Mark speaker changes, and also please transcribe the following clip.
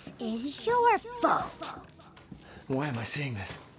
Speaker 1: This is your fault.
Speaker 2: Why am I seeing this?